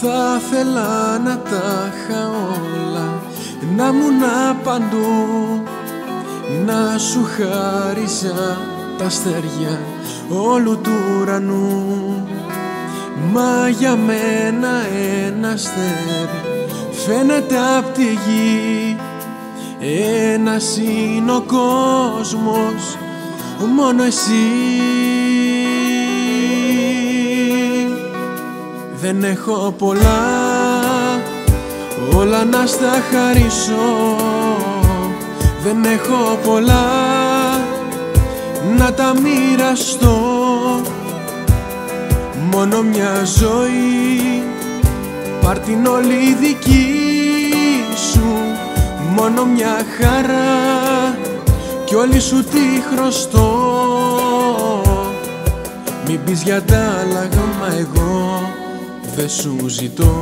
Θα θέλα να τα είχα όλα, να ήμουν παντού, να σου χάριζα τα αστέρια όλου του ουρανού. Μα για μένα ένα αστέρι φαίνεται απ' τη γη. Ένας είναι ο κόσμος, μόνο εσύ. Δεν έχω πολλά, όλα να στα χαρίσω. Δεν έχω πολλά, να τα μοιραστώ. Μόνο μια ζωή, πάρ' την όλη δική σου. Μόνο μια χαρά κι όλη σου τη χρωστώ. Μην πεις για τα άλλα, μα εγώ δεν σου ζητώ.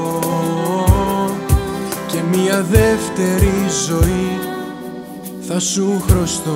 Και μια δεύτερη ζωή θα σου χρωστώ.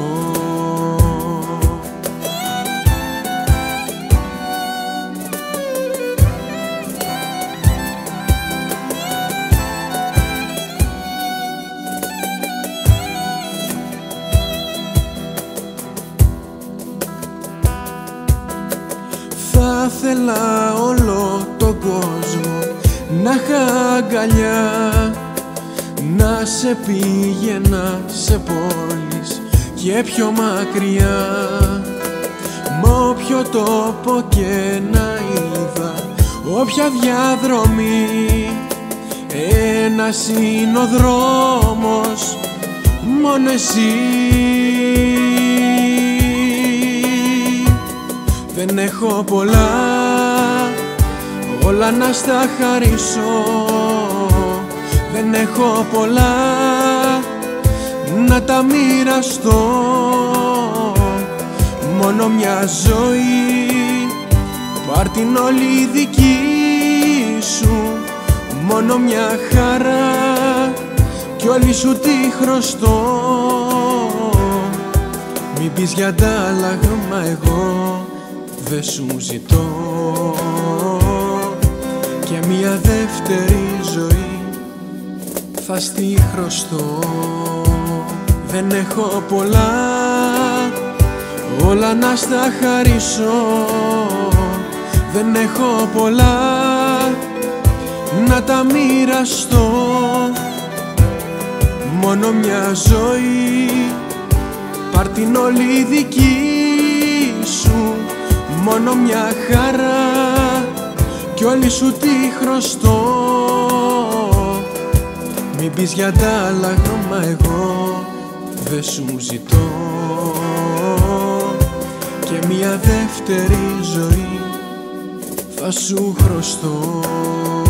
Θα ήθελα όλο τον κόσμο να είχα αγκαλιά, να σε πήγαινα σε πόλεις και πιο μακριά. Μ' όποιο τόπο και να είδα, όποια διαδρομή, ένας είναι ο δρόμος, μόνο εσύ. Δεν έχω πολλά, όλα να στα χαρίσω. Δεν έχω πολλά, να τα μοιραστώ. Μόνο μια ζωή, πάρ' την όλη δική σου. Μόνο μια χαρά κι όλη σου τη χρωστώ. Μην πεις για τα άλλα, μα εγώ δεν σου ζητώ. Και μια δεύτερη ζωή θα στη χρωστώ. Δεν έχω πολλά, όλα να στα χαρίσω. Δεν έχω πολλά, να τα μοιραστώ. Μόνο μια ζωή, πάρ' την όλη δική σου. Μόνο μια χαρά κι όλη σου τη χρωστώ. Μην πεις για τα άλλα, μα εγώ δεν σου ζητώ. Και μια δεύτερη ζωή θα σου χρωστώ.